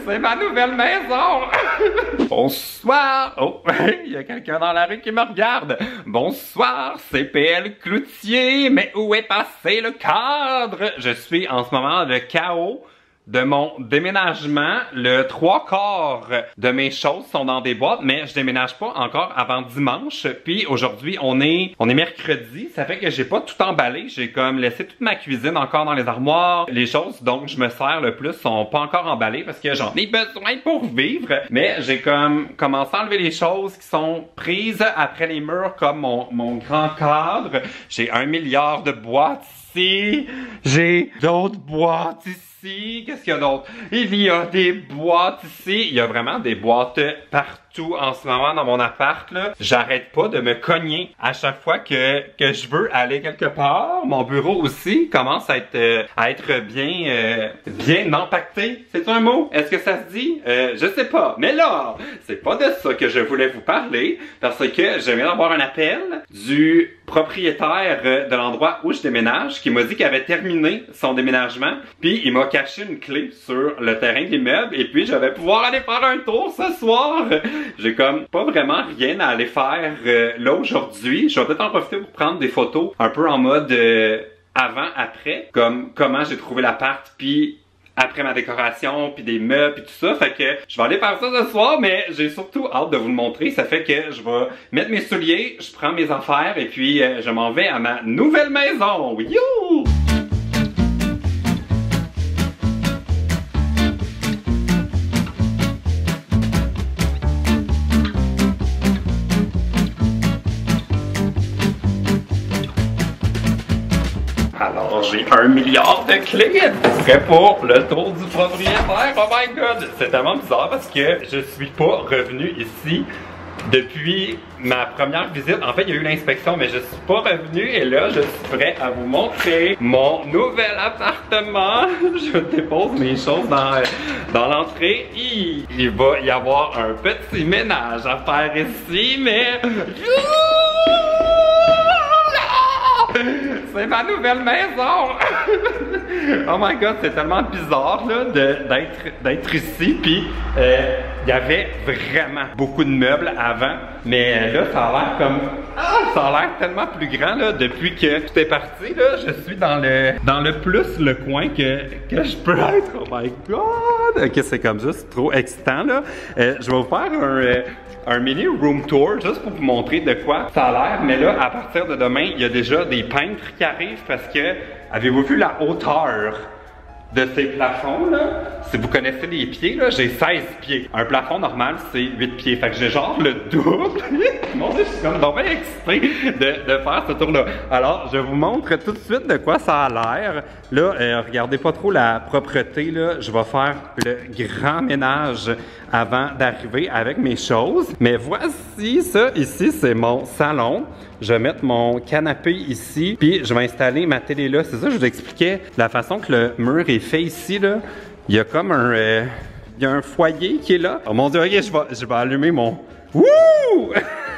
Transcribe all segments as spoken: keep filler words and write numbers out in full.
C'est ma nouvelle maison! Bonsoir! Oh, il y a quelqu'un dans la rue qui me regarde. Bonsoir, c'est P L Cloutier, mais où est passé le cadre? Je suis en ce moment le chaos de mon déménagement. Le trois quarts de mes choses sont dans des boîtes, mais je déménage pas encore avant dimanche. Puis aujourd'hui, on est on est mercredi, ça fait que j'ai pas tout emballé. J'ai comme laissé toute ma cuisine encore dans les armoires. Les choses dont je me sers le plus sont pas encore emballées parce que j'en ai besoin pour vivre. Mais j'ai comme commencé à enlever les choses qui sont prises après les murs, comme mon, mon grand cadre. J'ai un milliard de boîtes ici. J'ai d'autres boîtes ici. Qu'est-ce qu'il y a d'autre? Il y a des boîtes ici. Il y a vraiment des boîtes partout en ce moment dans mon appart, là. J'arrête pas de me cogner à chaque fois que, que je veux aller quelque part. Mon bureau aussi commence à être, euh, à être bien, euh, bien empaqueté. C'est un mot? Est-ce que ça se dit? Euh, je sais pas. Mais là, c'est pas de ça que je voulais vous parler parce que je viens d'avoir un appel du propriétaire de l'endroit où je déménage qui m'a dit qu'il avait terminé son déménagement puis il m'a caché une clé sur le terrain de l'immeuble et puis je vais pouvoir aller faire un tour ce soir. J'ai comme pas vraiment rien à aller faire euh, là aujourd'hui. Je vais peut-être en profiter pour prendre des photos un peu en mode euh, avant-après, comme comment j'ai trouvé l'appart puis après ma décoration, puis des meubles, puis tout ça. Fait que je vais aller faire ça ce soir, mais j'ai surtout hâte de vous le montrer. Ça fait que je vais mettre mes souliers, je prends mes affaires, et puis euh, je m'en vais à ma nouvelle maison. You! Alors, j'ai un milliard de clés prêt pour le tour du propriétaire. Oh my god! C'est tellement bizarre parce que je suis pas revenu ici depuis ma première visite. En fait, il y a eu l'inspection, mais je suis pas revenu. Et là, je suis prêt à vous montrer mon nouvel appartement. Je dépose mes choses dans, dans l'entrée. Il, il va y avoir un petit ménage à faire ici, mais... C'est ma nouvelle maison! Oh my god, c'est tellement bizarre là d'être d'être ici. Puis il euh, y avait vraiment beaucoup de meubles avant, mais là ça a l'air comme ah, ça a l'air tellement plus grand là depuis que tout est parti là. Je suis dans le dans le plus le coin que que je peux être. Oh my god! Ok, c'est comme ça, c'est trop excitant là. Euh, je vais vous faire un euh, un mini room tour juste pour vous montrer de quoi ça a l'air. Mais là, à partir de demain, il y a déjà des peintres qui arrivent parce que, avez-vous vu la hauteur de ces plafonds là? Si vous connaissez les pieds là, j'ai seize pieds. Un plafond normal, c'est huit pieds. Fait que j'ai genre le double. Mon Dieu, je suis comme donc bien excité de, de faire ce tour-là. Alors, je vous montre tout de suite de quoi ça a l'air. Là, euh, regardez pas trop la propreté là. Je vais faire le grand ménage avant d'arriver avec mes choses. Mais voici ça, ici, c'est mon salon. Je vais mettre mon canapé ici, puis je vais installer ma télé là. C'est ça, je vous expliquais la façon que le mur est fait ici là. Il y a comme un, euh, il y a un foyer qui est là. Oh mon Dieu, ok, je vais, je vais allumer mon. Wouh!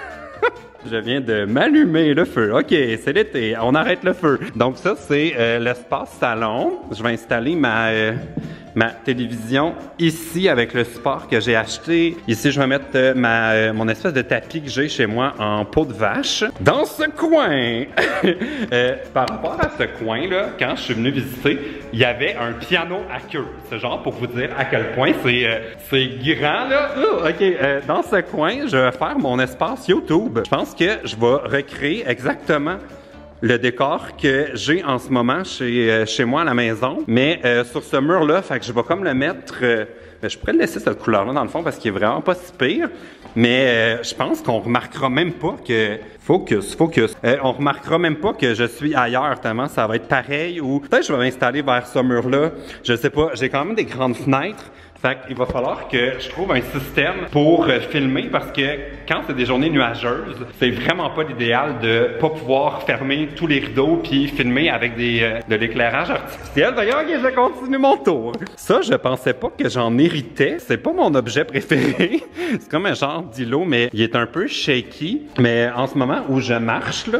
Je viens de m'allumer le feu. Ok, c'est l'été, on arrête le feu. Donc ça, c'est euh, l'espace salon. Je vais installer ma, euh, ma télévision ici avec le support que j'ai acheté. Ici, je vais mettre euh, ma, euh, mon espèce de tapis que j'ai chez moi en peau de vache. Dans ce coin, euh, par rapport à ce coin-là, quand je suis venu visiter, il y avait un piano à queue. C'est genre pour vous dire à quel point c'est euh, c'est grand, là. Uh, ok, euh, dans ce coin, je vais faire mon espace YouTube. Je pense que je vais recréer exactement le décor que j'ai en ce moment chez, euh, chez moi à la maison. Mais euh, sur ce mur-là, fait que je vais comme le mettre... Euh, je pourrais le laisser cette couleur-là dans le fond parce qu'il est vraiment pas si pire. Mais euh, je pense qu'on remarquera même pas que... Focus, focus. Euh, on remarquera même pas que je suis ailleurs tellement ça va être pareil ou... Peut-être que je vais m'installer vers ce mur-là. Je sais pas, j'ai quand même des grandes fenêtres. Fait qu'il va falloir que je trouve un système pour euh, filmer parce que quand c'est des journées nuageuses, c'est vraiment pas l'idéal de pas pouvoir fermer tous les rideaux puis filmer avec des, euh, de l'éclairage artificiel. D'ailleurs, ok, je continue mon tour. Ça, je pensais pas que j'en héritais. C'est pas mon objet préféré. C'est comme un genre d'îlot, mais il est un peu shaky. Mais en ce moment où je marche, là,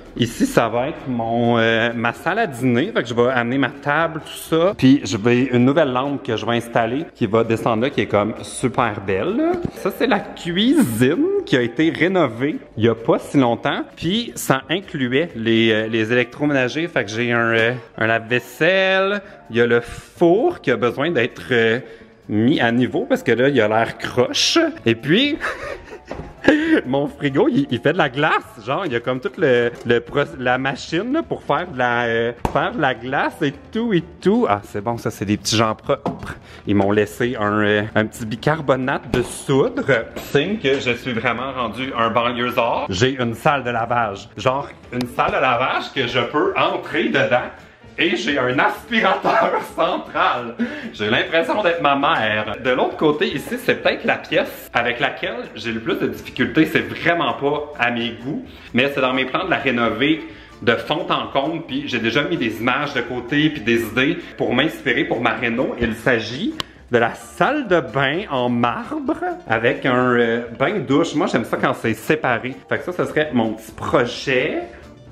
Ici, ça va être mon euh, ma salle à dîner. Fait que je vais amener ma table, tout ça. Puis je vais une nouvelle lampe que je vais installer qui va descendre là, qui est comme super belle. Là. Ça, c'est la cuisine qui a été rénovée il y a pas si longtemps. Puis ça incluait les, euh, les électroménagers. Fait que j'ai un, euh, un lave-vaisselle. Il y a le four qui a besoin d'être euh, mis à niveau parce que là, il a l'air croche. Et puis... mon frigo, il, il fait de la glace. Genre, il y a comme toute le, le la machine là, pour faire de la euh, faire de la glace et tout et tout. Ah, c'est bon, ça, c'est des petits gens propres. Ils m'ont laissé un, euh, un petit bicarbonate de soude. Signe que je suis vraiment rendu un banlieusard. J'ai une salle de lavage. Genre, une salle de lavage que je peux entrer dedans. Et j'ai un aspirateur central. J'ai l'impression d'être ma mère. De l'autre côté, ici, c'est peut-être la pièce avec laquelle j'ai le plus de difficultés. C'est vraiment pas à mes goûts, mais c'est dans mes plans de la rénover de fond en comble. Puis j'ai déjà mis des images de côté puis des idées pour m'inspirer pour ma réno. Il s'agit de la salle de bain en marbre avec un euh, bain de douche. Moi, j'aime ça quand c'est séparé. Fait que ça, ce serait mon petit projet.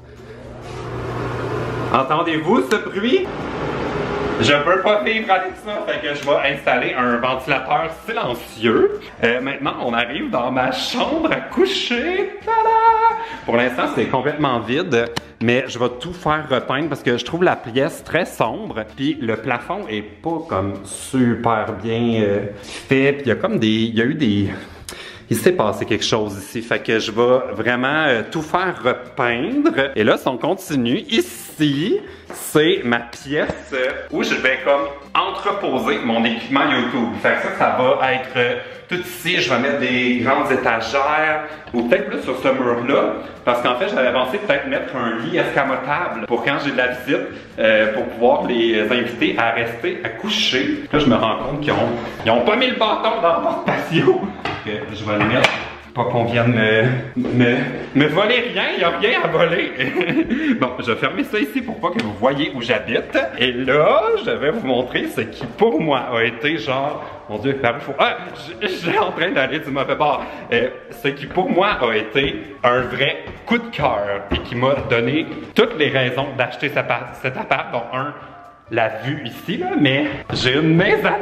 Entendez-vous ce bruit? Je peux pas vivre avec ça, fait que je vais installer un ventilateur silencieux. Euh, maintenant, on arrive dans ma chambre à coucher. Tada! Pour l'instant, c'est complètement vide, mais je vais tout faire repeindre parce que je trouve la pièce très sombre. Puis le plafond est pas comme super bien euh, fait. Puis il y a comme des, il y a eu des... Il s'est passé quelque chose ici, fait que je vais vraiment euh, tout faire repeindre. Et là, si on continue, ici, c'est ma pièce euh, où je vais comme entreposer mon équipement YouTube. Fait que ça, ça va être euh, tout ici. Je vais mettre des grandes étagères ou peut-être plus sur ce mur-là. Parce qu'en fait, j'avais pensé peut-être mettre un lit escamotable pour quand j'ai de la visite, euh, pour pouvoir les inviter à rester à coucher. Là, je me rends compte qu'ils ont, ils ont pas mis le bâton dans le porte-patio. Je vais le mettre. Pas qu'on vienne me, me, me voler rien, il n'y a rien à voler. Bon, je vais fermer ça ici pour pas que vous voyez où j'habite. Et là, je vais vous montrer ce qui pour moi a été genre... Mon Dieu, par où faut... Ah! Je suis en train d'aller du mauvais bord. Euh, ce qui pour moi a été un vrai coup de cœur et qui m'a donné toutes les raisons d'acheter cet appart, cet appart, dont un, la vue ici, là, mais j'ai une mezzanine.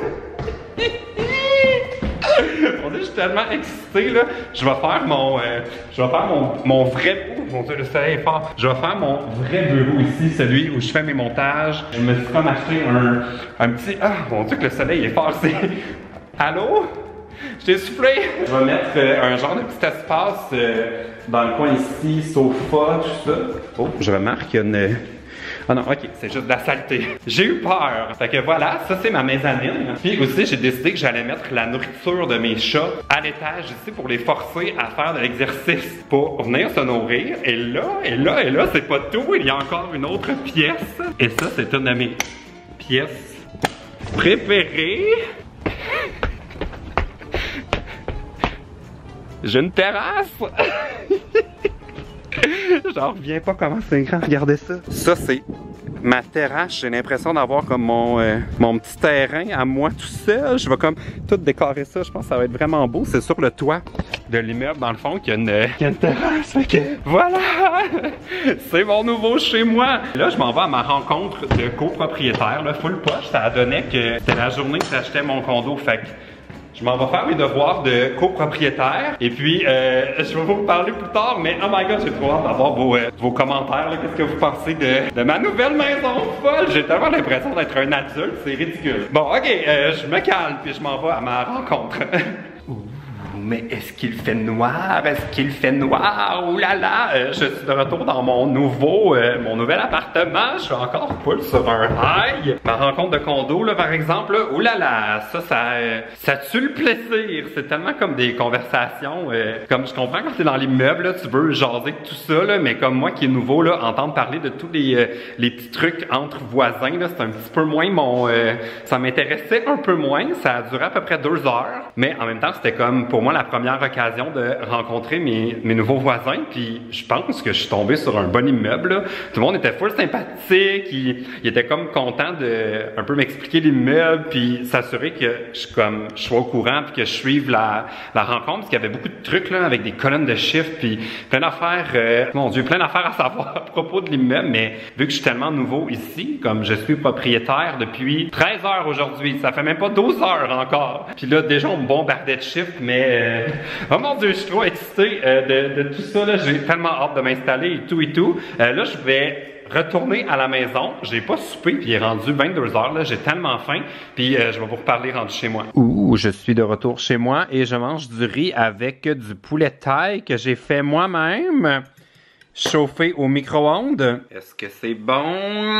On dit, je suis tellement excité là. Je vais faire mon, euh, je vais faire mon, mon vrai. Oh mon Dieu, le soleil est fort. Je vais faire mon vrai bureau ici, celui où je fais mes montages. Je me suis comme acheté un, un petit. Ah mon Dieu, que le soleil est fort. C'est. Allô? Je t'ai soufflé. Je vais mettre euh, un genre de petit espace euh, dans le coin ici, sofa, tout ça. Oh, je remarque qu'il y a une. Ah non, ok, c'est juste de la saleté. J'ai eu peur. Fait que voilà, ça c'est ma mezzanine. Puis aussi, j'ai décidé que j'allais mettre la nourriture de mes chats à l'étage ici pour les forcer à faire de l'exercice pour venir se nourrir. Et là, et là, et là, c'est pas tout. Il y a encore une autre pièce. Et ça, c'est une de mes pièces préférées. J'ai une terrasse. J'en reviens pas comment c'est grand, regardez ça. Ça, c'est ma terrasse. J'ai l'impression d'avoir comme mon, euh, mon petit terrain à moi tout seul. Je vais comme tout décorer ça. Je pense que ça va être vraiment beau. C'est sur le toit de l'immeuble, dans le fond, qu'il y a une, qu'il y a une terrasse. Okay. Voilà! C'est mon nouveau chez moi. Là, je m'en vais à ma rencontre de copropriétaire. Là, full poche. Ça donnait que c'était la journée que j'achetais mon condo. Fait que je m'en vais faire mes devoirs de copropriétaire. Et puis, euh, je vais vous parler plus tard, mais oh my god, j'ai trop hâte d'avoir vos, euh, vos commentaires. Qu'est-ce que vous pensez de, de ma nouvelle maison folle? J'ai tellement l'impression d'être un adulte, c'est ridicule. Bon, ok, euh, je me calme, puis je m'en vais à ma rencontre. Mais est-ce qu'il fait noir? Est-ce qu'il fait noir? Ouh là là! Euh, je suis de retour dans mon nouveau, euh, mon nouvel appartement. Je suis encore full sur un high. Ma rencontre de condo, là, par exemple, là, ouh là là! Ça, ça, euh, ça tue le plaisir. C'est tellement comme des conversations. Euh, comme je comprends quand t'es dans l'immeuble, là, tu veux jaser tout ça, là, mais comme moi qui est nouveau, là, entendre parler de tous les, euh, les petits trucs entre voisins, là, c'est un petit peu moins mon... Euh, ça m'intéressait un peu moins. Ça a duré à peu près deux heures. Mais en même temps, c'était comme, pour moi, la la première occasion de rencontrer mes, mes nouveaux voisins, puis je pense que je suis tombé sur un bon immeuble, là. Tout le monde était full sympathique, il, il était comme content de un peu m'expliquer l'immeuble, puis s'assurer que je, comme, je sois au courant, puis que je suive la, la rencontre, parce qu'il y avait beaucoup de trucs là, avec des colonnes de chiffres, puis plein d'affaires, euh, mon Dieu, plein d'affaires à savoir à propos de l'immeuble, mais vu que je suis tellement nouveau ici, comme je suis propriétaire depuis treize heures aujourd'hui, ça fait même pas douze heures encore. Puis là, déjà, on me bombardait de chiffres, mais euh, oh mon Dieu, je suis trop excité euh, de, de tout ça, là. J'ai tellement hâte de m'installer et tout et tout. Euh, là, je vais retourner à la maison. J'ai pas soupé, puis il est rendu vingt-deux heures, là. J'ai tellement faim, puis euh, je vais vous reparler rendu chez moi. Ouh, je suis de retour chez moi et je mange du riz avec du poulet thaï que j'ai fait moi-même, chauffé au micro-ondes. Est-ce que c'est bon?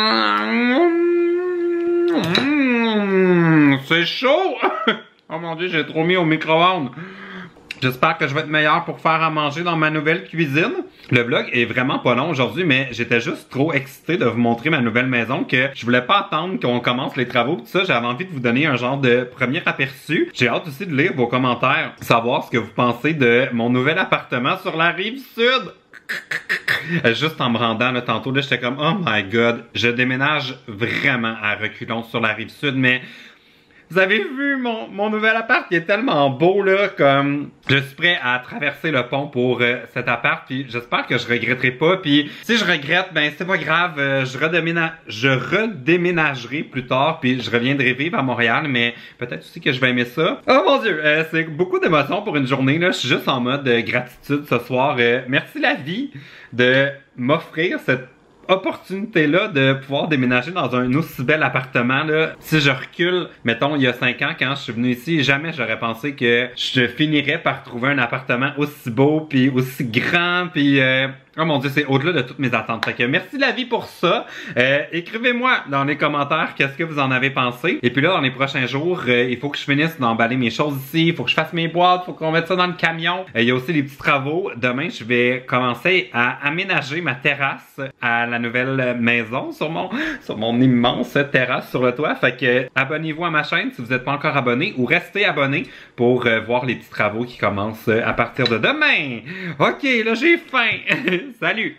Mmh, c'est chaud! Oh mon Dieu, j'ai trop mis au micro-ondes. J'espère que je vais être meilleur pour faire à manger dans ma nouvelle cuisine. Le vlog est vraiment pas long aujourd'hui, mais j'étais juste trop excité de vous montrer ma nouvelle maison que je voulais pas attendre qu'on commence les travaux. Tout ça, j'avais envie de vous donner un genre de premier aperçu. J'ai hâte aussi de lire vos commentaires, savoir ce que vous pensez de mon nouvel appartement sur la rive sud. Juste en me rendant là, tantôt, là, j'étais comme oh my god, je déménage vraiment à reculons sur la rive sud, mais vous avez vu mon, mon nouvel appart qui est tellement beau là, comme je suis prêt à traverser le pont pour euh, cet appart, puis j'espère que je regretterai pas, puis si je regrette, ben c'est pas grave, euh, je redéménage, je redéménagerai plus tard, puis je reviendrai vivre à Montréal, mais peut-être aussi que je vais aimer ça. Oh mon Dieu, euh, c'est beaucoup d'émotions pour une journée là, je suis juste en mode euh, gratitude ce soir. Euh, merci la vie de m'offrir cette opportunité-là de pouvoir déménager dans un aussi bel appartement là. Si je recule, mettons, il y a cinq ans, quand je suis venu ici, jamais j'aurais pensé que je finirais par trouver un appartement aussi beau, puis aussi grand, puis euh, oh mon Dieu, c'est au-delà de toutes mes attentes. Fait que merci la vie pour ça. Euh, écrivez-moi dans les commentaires qu'est-ce que vous en avez pensé. Et puis là, dans les prochains jours, euh, il faut que je finisse d'emballer mes choses ici, il faut que je fasse mes boîtes, il faut qu'on mette ça dans le camion. Euh, il y a aussi les petits travaux. Demain, je vais commencer à aménager ma terrasse à la nouvelle maison sur mon, sur mon immense terrasse sur le toit. Fait que abonnez-vous à ma chaîne si vous n'êtes pas encore abonné, ou restez abonné pour euh, voir les petits travaux qui commencent à partir de demain. Ok, là j'ai faim. Salut!